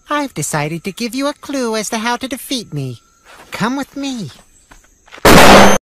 I've decided to give you a clue as to how to defeat me. Come with me.